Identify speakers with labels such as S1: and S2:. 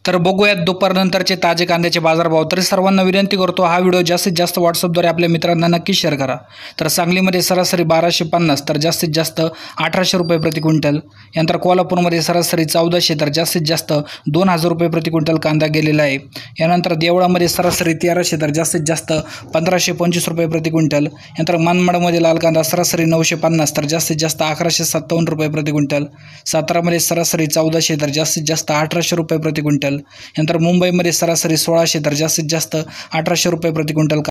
S1: तर बघूयात दुपारनंतरचे ताजे कांद्याचे बाजारभाव। तरी सर्वांना विनंती करतो, हा व्हिडिओ जास्तीत जास्त व्हॉट्सअपद्वारे आपल्या मित्रांना नक्की शेअर करा। तर सांगलीमध्ये सरासरी 1250 तर जास्तीत जास्त 1800 रुपये प्रति क्विंटल। यानंतर कोल्हापूरमध्ये सरासरी 1400 तर जास्तीत जास्त 2000 रुपये प्रति क्विंटल कांदा गेलेला आहे। यानंतर देवळामध्ये सरासरी 1300 तर जास्तीत जास्त 1525 रुपये प्रति क्विंटल। यानंतर मनमाडमध्ये लाल कांदा सरासरी 950 तर जास्तीत जास्त 1157 रुपये प्रति क्विंटल। सातारामध्ये सरासरी 1400 तर जास्तीत जास्त 1800 रुपये प्रति क्विंटल। यानंतर मुंबईमध्ये सरासरी 1600 तर जास्तीत जास्त 1800 रुपये प्रति क्विंटल